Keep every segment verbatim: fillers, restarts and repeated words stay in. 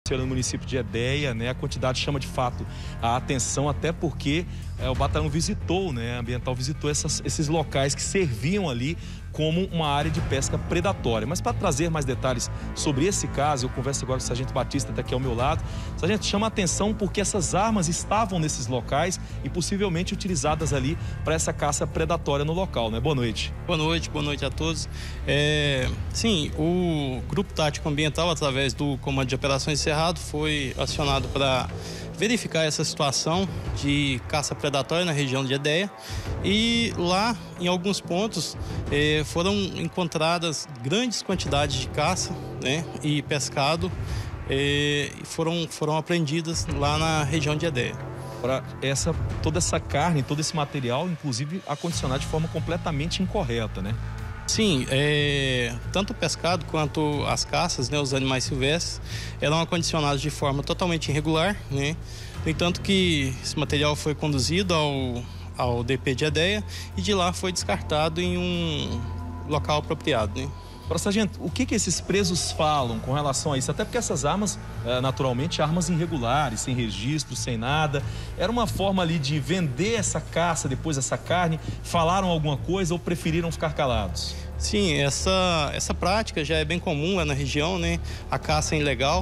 no município de Edéia, né? A quantidade chama de fato a atenção, até porque é, o batalhão visitou, né? A ambiental visitou essas, esses locais que serviam ali como uma área de pesca predatória. Mas para trazer mais detalhes sobre esse caso, eu converso agora com o Sargento Batista, está aqui ao meu lado. Sargento, chama a atenção porque essas armas estavam nesses locais e possivelmente utilizadas ali para essa caça predatória no local, né? Boa noite. Boa noite, boa noite a todos. É, sim, o Grupo Tático Ambiental, através do Comando de Operações Cerrado, foi acionado para verificar essa situação de caça predatória na região de Edéia, e lá, em alguns pontos, eh, foram encontradas grandes quantidades de caça, né, e pescado, eh, e foram, foram apreendidas lá na região de Edéia. Para essa, toda essa carne, todo esse material, inclusive acondicionado de forma completamente incorreta, né? Sim, é, tanto o pescado quanto as caças, né, os animais silvestres, eram acondicionados de forma totalmente irregular, né? No entanto que esse material foi conduzido ao, ao D P de Edéia e de lá foi descartado em um local apropriado, né? Agora, sargento, o que que esses presos falam com relação a isso? Até porque essas armas, naturalmente, armas irregulares, sem registro, sem nada. Era uma forma ali de vender essa caça, depois essa carne. Falaram alguma coisa ou preferiram ficar calados? Sim, essa, essa prática já é bem comum lá na região, né? A caça é ilegal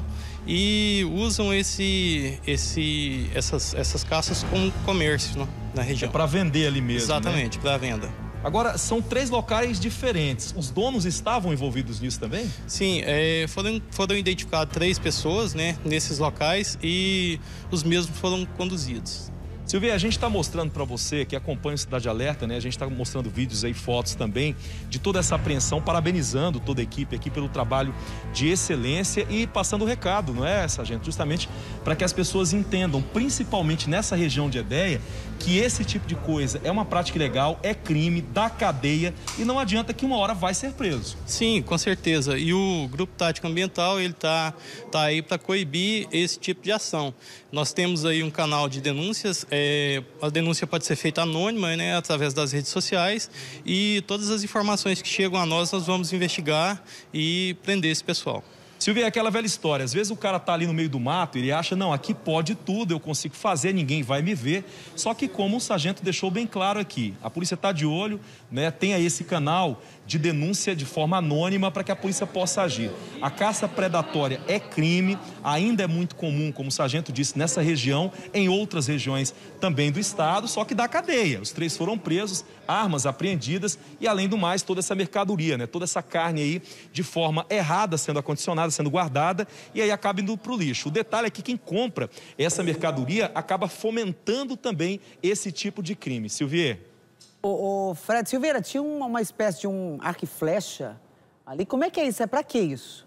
e usam esse, esse, essas, essas caças como comércio, né, na região. É para vender ali mesmo, exatamente, né? Para venda. Agora, são três locais diferentes. Os donos estavam envolvidos nisso também? Sim, é, foram, foram identificadas três pessoas, né, nesses locais e os mesmos foram conduzidos. Silvia, a gente está mostrando para você que acompanha o Cidade Alerta, né? A gente está mostrando vídeos aí, fotos também de toda essa apreensão, parabenizando toda a equipe aqui pelo trabalho de excelência e passando o recado, não é, sargento? Justamente para que as pessoas entendam, principalmente nessa região de Edéia, que esse tipo de coisa é uma prática ilegal, é crime, dá cadeia e não adianta que uma hora vai ser preso. Sim, com certeza. E o Grupo Tático Ambiental, ele tá, tá aí para coibir esse tipo de ação. Nós temos aí um canal de denúncias. É, a denúncia pode ser feita anônima, né, através das redes sociais, e todas as informações que chegam a nós, nós vamos investigar e prender esse pessoal. Silvia, é aquela velha história, às vezes o cara tá ali no meio do mato, ele acha, não, aqui pode tudo, eu consigo fazer, ninguém vai me ver, só que como o sargento deixou bem claro aqui, a polícia tá de olho, né, tem aí esse canal de denúncia de forma anônima para que a polícia possa agir. A caça predatória é crime, ainda é muito comum, como o sargento disse, nessa região, em outras regiões também do estado, só que dá cadeia. Os três foram presos, armas apreendidas e, além do mais, toda essa mercadoria, né? Toda essa carne aí de forma errada sendo acondicionada, sendo guardada e aí acaba indo para o lixo. O detalhe é que quem compra essa mercadoria acaba fomentando também esse tipo de crime. Silvia? Ô, ô, Fred, Silveira, tinha uma, uma espécie de um arco e flecha ali. Como é que é isso? É pra que isso?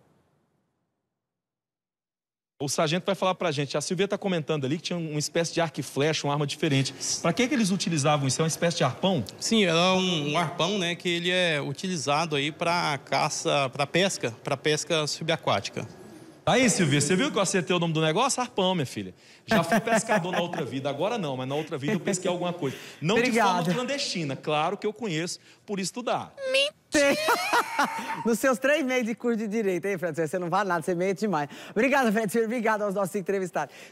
O sargento vai falar pra gente. A Silvia tá comentando ali que tinha uma espécie de arco e flecha, uma arma diferente. Pra que que eles utilizavam isso? É uma espécie de arpão? Sim, era um, um arpão, né, que ele é utilizado aí para caça, para pesca, para pesca subaquática. Aí, Silvia, você viu que eu acertei o nome do negócio? Arpão, minha filha. Já fui pescador na outra vida, agora não, mas na outra vida eu pesquei alguma coisa. Não Obrigada. de forma clandestina, claro que eu conheço por estudar. Mentira! Nos seus três meses de curso de Direito, hein, Fred? Você não vale nada, você mente demais. Obrigada, Fred. Obrigado aos nossos entrevistados.